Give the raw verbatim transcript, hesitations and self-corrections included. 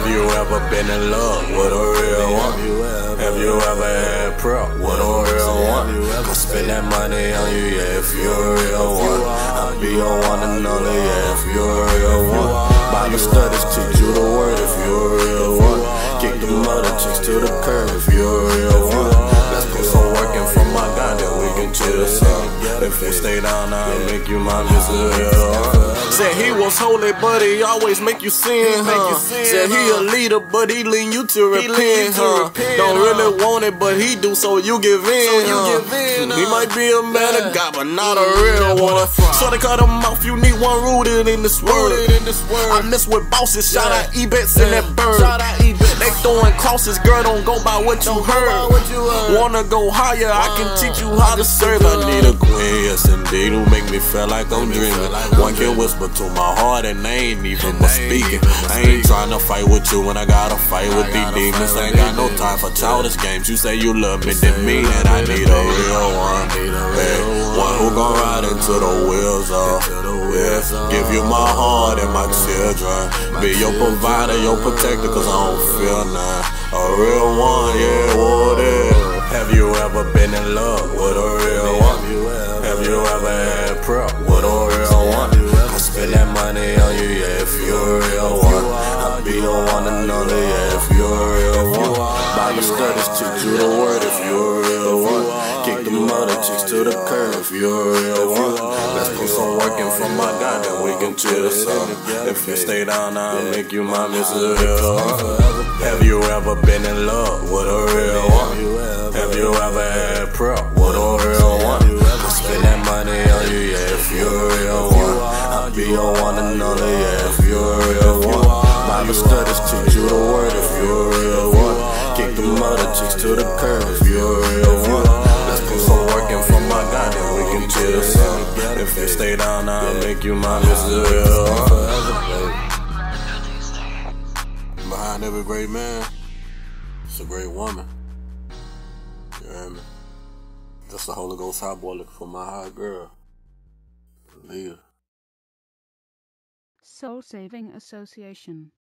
you ever been in love with a real one? Have you ever had prep with a real one? Go spend that money on you, yeah, if you're a real one. I'll be your one and only, yeah, if you're a real one. Bible studies teach you the word if you're a real one. Kick the mother chicks to the curb if you're a real one. Let's put some work in from my God, then we can chill some. If you stay down, I'll make you my missus. Said he was holy, but he always make you sin, huh? Said he a leader, but he lead you to repent, huh? Don't really want it, but he do, so you give in, huh? He might be a man of God, but not a real one. So they cut him off, you need one rooted in this word. I mess with bosses, shout out E-Bets in that bird. They throwing crosses, girl, don't go by what you heard. Wanna go higher, I can teach you how to serve. I need a queen, yes indeed, who make me feel like I'm dreaming. One can whisper to my heart and they ain't even but speaking. I ain't trying to fight with you when I gotta fight with these demons. I ain't got no time for childish games. You say you love me, then mean it. I need a real one, hey, one who gon' ride into the wheels off. Yeah, give you my heart and my children. Be your provider, your protector, cause I don't feel none. A real one, yeah, what is? Have you ever been in love with a real one? Have you ever had prep with a real one? Go spend that money on you, yeah, if you're a real one. I'll be your one and only, yeah, if you're a real one. Bible studies teach you the word if you're a real one. Kick the mother chicks to the curb if you're a real one. Let's put some work in from my God, then we can chill some. If you stay down, I'll make you my missus. Have you ever been in love with a real one? Have you ever had prep with a real one? Go spend that money on you, yeah, if you're a real one. I'll be your one and only, yeah, if you're a real one. Bible studies teach you the word if you're a real one. Kick the mother chicks to the curb if you're a real one. Let's put some work in from my God, then we can chill some. If you stay down, I'll make you my missus. Behind every great man, it's a great woman. You hear me? That's the Holy Ghost hot boy looking for my hot girl. Leah. Soul Saving Association.